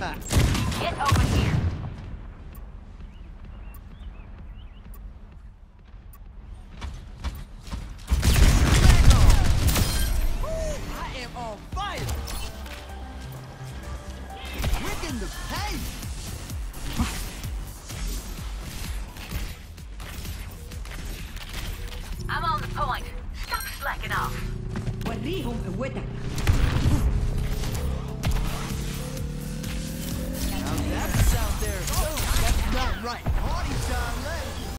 Get over here. I am on fire! Quicken the pace! I'm on the point. Stop slacking off. وريهم قوتك.